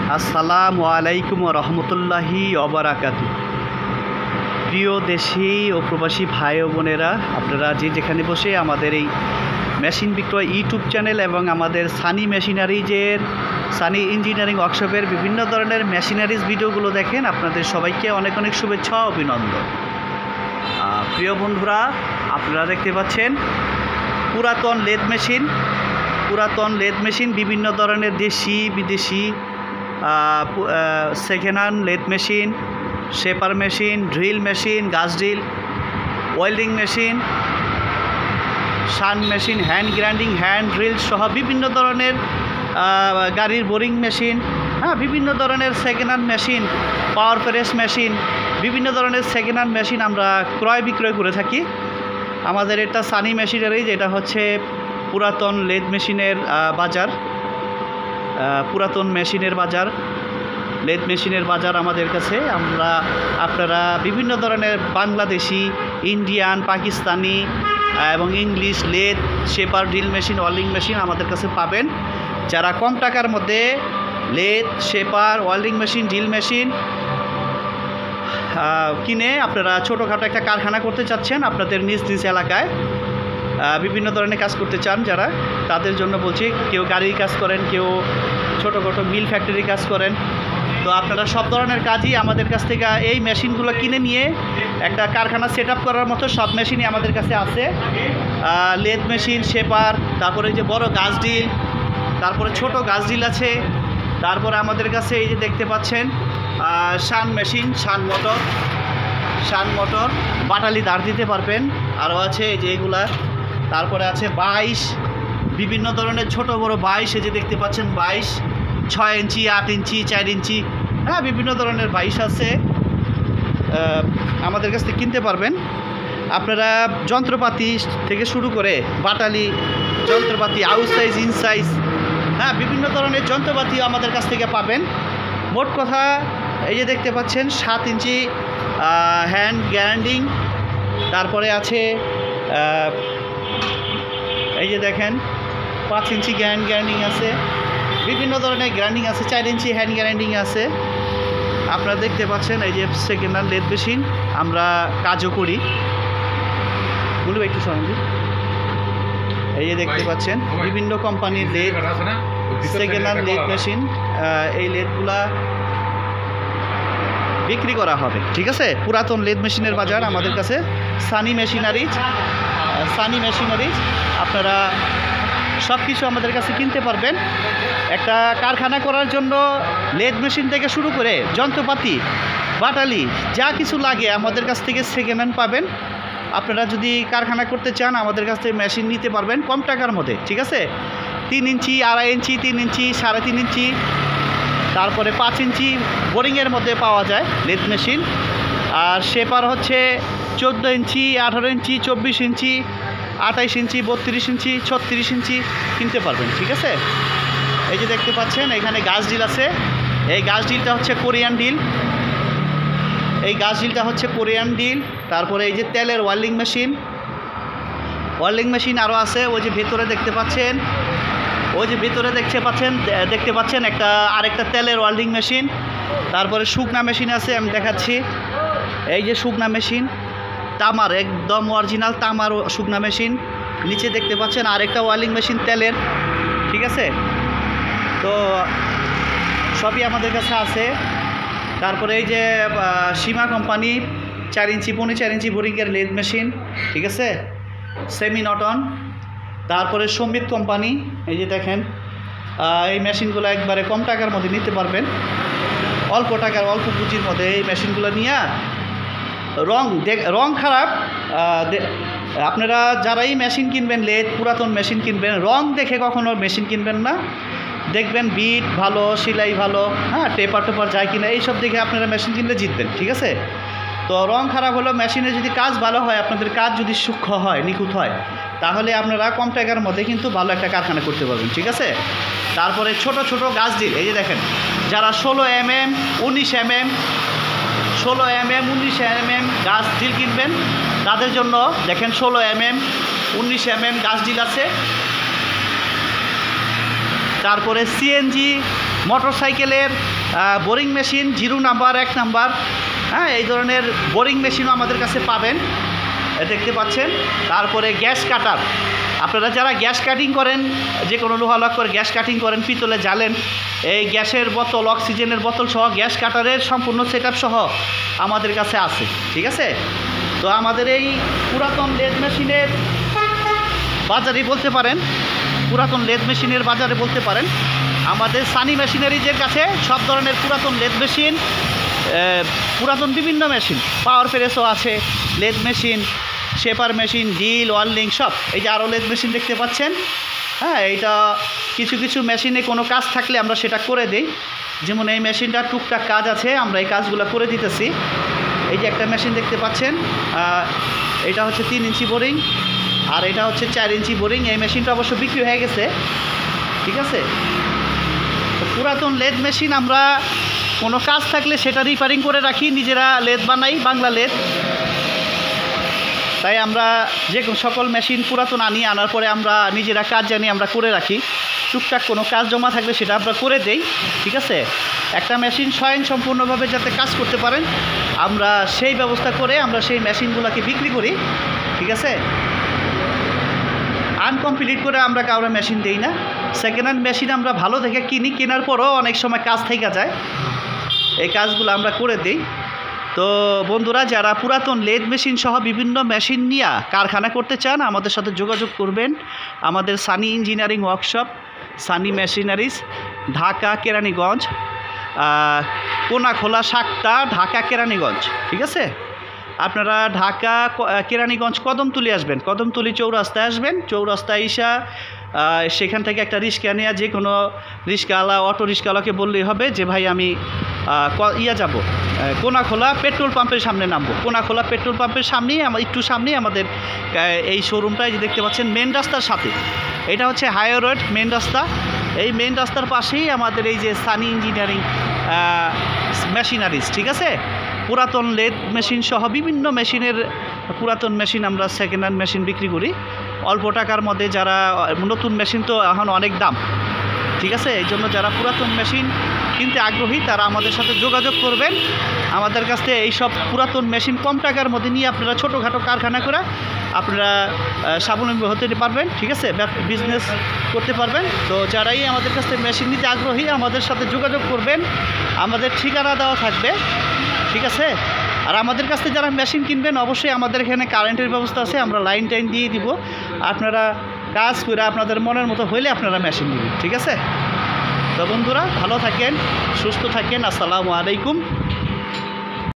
আসসালামু আলাইকুম রহমতুল্লাহি ওবারাকাতু। প্রিয় দেশি ও প্রবাসী ভাই ও বোনেরা, আপনারা যে যেখানে বসে আমাদের এই মেশিন বিক্রয় ইউটিউব চ্যানেল এবং আমাদের সানি মেশিনারিজের সানি ইঞ্জিনিয়ারিং ওয়ার্কশপের বিভিন্ন ধরনের মেশিনারিজ ভিডিওগুলো দেখেন, আপনাদের সবাইকে অনেক অনেক শুভেচ্ছা ও অভিনন্দন। প্রিয় বন্ধুরা, আপনারা দেখতে পাচ্ছেন পুরাতন লেদ মেশিন বিভিন্ন ধরনের দেশি বিদেশি second hand lathe machine, shaper machine, drill machine, গাছ ড্রিল, ওয়েল্ডিং মেশিন, শান machine, hand grinding, hand drill সহ বিভিন্ন ধরনের গাড়ির বোরিং মেশিন, বিভিন্ন ধরনের second hand machine, power press machine, বিভিন্ন ধরনের সেকেন্ড হ্যান্ড মেশিন আমরা ক্রয় বিক্রয় করে থাকি। আমাদের এটা সানি মেশিনারি, যেটা হচ্ছে পুরাতন লেদ মেশিনের বাজার, পুরাতন মেশিনের বাজার, লেদ মেশিনের বাজার আমাদের কাছে। আপনারা বিভিন্ন ধরনের বাংলাদেশি, ইন্ডিয়ান, পাকিস্তানি এবং English lathe, shaper, drill machine, welding machine আমাদের কাছে পাবেন। যারা কম টাকার মধ্যে lathe, shaper, welding machine, drill machine কিনে আপনারা ছোটোখাটো একটা কারখানা করতে চাচ্ছেন আপনাদের নিজ নিজ এলাকায়, বিভিন্ন ধরনের কাজ করতে চান যারা, তাদের জন্য বলছি। কেউ গাড়ির কাজ করেন, কেউ ছোটোখাটো মিল ফ্যাক্টরি কাজ করেন, তো আপনারা সব ধরনের কাজই আমাদের কাছ থেকে এই মেশিনগুলো কিনে নিয়ে একটা কারখানা সেট আপ করার মতো সব মেশিনই আমাদের কাছে আছে। লেদ মেশিন, শেপার, তারপরে যে বড় গাছ ডিল, তারপরে ছোট গাছ ডিল আছে, তারপরে আমাদের কাছে এই যে দেখতে পাচ্ছেন শান মেশিন, শান মোটর বাটালি দাঁড় দিতে পারবেন, আরও আছে এই যে এগুলা। তারপরে আছে 22, বিভিন্ন ধরনের ছোট বড় 22, এই যে দেখতে পাচ্ছেন 22, 6 ইঞ্চি, 8 ইঞ্চি, 4 ইঞ্চি, বিভিন্ন ধরনের 22 আছে, আমাদের কাছ থেকে কিনতে পারবেন। আপনারা যন্ত্রপাতি থেকে শুরু করে বাটালি যন্ত্রপাতি, আউট সাইজ, ইন সাইজ, বিভিন্ন ধরনের যন্ত্রপাতি আমাদের কাছ থেকে পাবেন। মোট কথা এই যে দেখতে পাচ্ছেন 7 ইঞ্চি হ্যান্ড গ্রাইন্ডিং, তারপরে আছে এই যে দেখেন 5 ইঞ্চি হ্যান্ড গ্রাইন্ডিং আছে, বিভিন্ন ধরনের গ্রাইন্ডিং আছে, 4 ইঞ্চি হ্যান্ড গ্রাইন্ডিং আছে। আপনারা দেখতে পাচ্ছেন এই যে সেকেন্ড হ্যান্ড লেদ মেশিন আমরা কাজও করি, বলবো একটু সঙ্গে। এই যে দেখতে পাচ্ছেন বিভিন্ন কোম্পানির lathe, second hand lathe machine, এই লেদগুলা বিক্রি করা হবে, ঠিক আছে। পুরাতন লেদ মেশিনের বাজার আমাদের কাছে সানি মেশিনারিজ, আপনারা সব কিছু আমাদের কাছে কিনতে পারবেন। একটা কারখানা করার জন্য লেদ মেশিন থেকে শুরু করে যন্ত্রপাতি, বাটালি, যা কিছু লাগে আমাদের কাছ থেকে সেকেন্ড হ্যান্ড পাবেন। আপনারা যদি কারখানা করতে চান আমাদের কাছ থেকে মেশিন নিতে পারবেন কম টাকার মধ্যে, ঠিক আছে। 3 ইঞ্চি, 2.5 ইঞ্চি, 3 ইঞ্চি, 3.5 ইঞ্চি, তারপরে 5 ইঞ্চি বোরিংয়ের মধ্যে পাওয়া যায় লেদ মেশিন। আর শেপার হচ্ছে 14 ইঞ্চি, 18 ইঞ্চি, 24 ইঞ্চি, 28 ইঞ্চি, 32 ইঞ্চি, 36 ইঞ্চি কিনতে পারবেন, ঠিক আছে। এই যে দেখতে পাচ্ছেন এখানে গাছ ডিল আছে, এই গাছ ডিলটা হচ্ছে কোরিয়ান ডিল, তারপরে এই যে তেলের ওয়েল্ডিং মেশিন আরও আছে। ওই যে ভেতরে দেখতে পাচ্ছেন একটা আরেকটা তেলের ওয়েল্ডিং মেশিন। তারপরে শুকনা মেশিন আছে, আমি দেখাচ্ছি। এই যে শুকনা মেশিন, তামার, একদম অরিজিনাল তামার শুকনা মেশিন। নিচে দেখতে পাচ্ছেন আরেকটা ওয়েল্ডিং মেশিন তেলের, ঠিক আছে। তো সবই আমাদের কাছে আছে। তারপরে এই যে সীমা কোম্পানি 4 ইঞ্চি, 4.5 ইঞ্চি বোরিংয়ের লেদ মেশিন, ঠিক আছে, সেমি নটন। তারপরে সম্বিত কোম্পানি, এই যে দেখেন এই মেশিনগুলো একবারে কম টাকার মধ্যে নিতে পারবেন, অল্প টাকার অল্প পুঁজির মধ্যে এই মেশিনগুলো নিয়ে। রং খারাপ, আপনারা যারাই মেশিন কিনবেন, লেদ পুরাতন মেশিন কিনবেন, রং দেখে কখনো মেশিন কিনবেন না। দেখবেন বিট ভালো, সেলাই ভালো, টেপার যায় কিনা এইসব দেখে আপনারা মেশিন কিনলে জিতবেন, ঠিক আছে। তো রং খারাপ হলো, মেশিনে যদি কাজ ভালো হয়, আপনাদের কাজ যদি সূক্ষ্ম হয়, নিখুঁত হয়, তাহলে আপনারা কম টাকার মধ্যে কিন্তু ভালো একটা কারখানা করতে পারবেন, ঠিক আছে। তারপরে ছোট গাছ ডিল, এই যে দেখেন যারা 16 mm, 19 mm, গাছ ডিল কিনবেন, তাদের জন্য দেখেন 16 mm, 19 mm গাছ ডিল আছে। তারপরে সিএনজি মোটরসাইকেলের বোরিং মেশিন 0 নাম্বার 1 নাম্বার, হ্যাঁ, এই ধরনের বোরিং মেশিনও আমাদের কাছে পাবেন, দেখতে পাচ্ছেন। তারপরে গ্যাস কাটার, আপনারা যারা গ্যাস কাটিং করেন, যে কোনো লোহা করে গ্যাস কাটিং করেন, পিতলে জ্বালেন, এই গ্যাসের বোতল, অক্সিজেনের বোতল সহ গ্যাস কাটারের সম্পূর্ণ সেটআপ সহ আমাদের কাছে আছে, ঠিক আছে। তো আমাদের এই পুরাতন লেদ মেশিনের বাজারে বলতে পারেন, পুরাতন লেদ মেশিনের বাজারে বলতে পারেন আমাদের সানি মেশিনারিজের কাছে সব ধরনের পুরাতন লেদ মেশিন, পুরাতন বিভিন্ন মেশিন, পাওয়ার প্রেসও আছে, lathe machine, shaper machine, drill, welding সব। এই যে আরও লেদ মেশিন দেখতে পাচ্ছেন, হ্যাঁ, এইটা কিছু কিছু মেশিনে কোনো কাজ থাকলে আমরা সেটা করে দিই। যেমন এই মেশিনটার টুকটাক কাজ আছে, আমরা এই কাজগুলো করে দিতেছি। এই যে একটা মেশিন দেখতে পাচ্ছেন, এটা হচ্ছে 3 ইঞ্চি বোরিং, আর এটা হচ্ছে 4 ইঞ্চি বোরিং। এই মেশিনটা অবশ্য বিক্রি হয়ে গেছে, ঠিক আছে। তো পুরাতন লেদ মেশিন আমরা কোনো কাজ থাকলে সেটা রিপেয়ারিং করে রাখি, নিজেরা লেদ বানাই, বাংলা লেদ। তাই আমরা যে সকল মেশিন পুরাতন আনার পরে আমরা নিজেরা কাজ জানি, আমরা করে রাখি। টুকটাক কোনো কাজ জমা থাকলে সেটা আমরা করে দেই, ঠিক আছে। একটা মেশিন স্বয়ংসম্পূর্ণভাবে যাতে কাজ করতে পারেন, আমরা সেই ব্যবস্থা করে আমরা সেই মেশিনগুলোকে বিক্রি করি, ঠিক আছে। আনকমপ্লিট করে আমরা কারো মেশিন দেই না। সেকেন্ড হ্যান্ড মেশিন আমরা ভালো দেখে কিনি, কেনার পরও অনেক সময় কাজ থেকে যায়, এই কাজগুলো আমরা করে দিই। তো বন্ধুরা, যারা পুরাতন লেদ মেশিন সহ বিভিন্ন মেশিন নিয়ে কারখানা করতে চান, আমাদের সাথে যোগাযোগ করবেন। আমাদের Sunny engineering workshop, Sunny machineries, Dhaka Keraniganj, Konakhola Sakta, Dhaka Keraniganj, ঠিক আছে। আপনারা ঢাকা কেরানীগঞ্জ কদমতলি আসবেন, কদমতলি চৌরাস্তায় আসবেন। চৌরাস্তায় এসে সেখান থেকে একটা রিক্সা নিয়ে, যে কোনো রিক্সাওয়ালা, অটো রিক্সাওয়ালাকে বললেই হবে যে ভাই আমি যাব, কোনাখোলা পেট্রোল পাম্পের সামনে নামবো। কোনাখোলা পেট্রোল পাম্পের সামনেই, একটু সামনেই আমাদের এই শোরুমটাই যে দেখতে পাচ্ছেন, মেন রাস্তার সাথে। এটা হচ্ছে হাইওয়ে রোড, মেন রাস্তা। এই মেন রাস্তার পাশেই আমাদের এই যে সানি ইঞ্জিনিয়ারিং মেশিনারিজ, ঠিক আছে। পুরাতন লেদ মেশিন সহ বিভিন্ন মেশিনের পুরাতন মেশিন আমরা সেকেন্ড হ্যান্ড মেশিন বিক্রি করি অল্প টাকার মধ্যে। যারা নতুন মেশিন তো এখন অনেক দাম, ঠিক আছে। এই জন্য যারা পুরাতন মেশিন কিনতে আগ্রহী তারা আমাদের সাথে যোগাযোগ করবেন। আমাদের কাছ থেকে এইসব পুরাতন মেশিন কম টাকার মধ্যে নিয়ে আপনারা ছোটোখাটো কারখানা করে আপনারা স্বাবলম্বী হতে পারবেন, ঠিক আছে, বিজনেস করতে পারবেন। তো যারাই আমাদের কাছ থেকে মেশিন নিতে আগ্রহী আমাদের সাথে যোগাযোগ করবেন, আমাদের ঠিকানা দেওয়া থাকবে, ঠিক আছে। আর আমাদের কাছ থেকে যারা মেশিন কিনবেন, অবশ্যই আমাদের এখানে কারেন্টের ব্যবস্থা আছে, আমরা লাইন টাইন দিয়ে দিব। আপনারা কাজ করে আপনাদের মনের মতো হইলে আপনারা মেশিন নেবেন, ঠিক আছে। তো বন্ধুরা, ভালো থাকেন, সুস্থ থাকেন, আসসালামু আলাইকুম।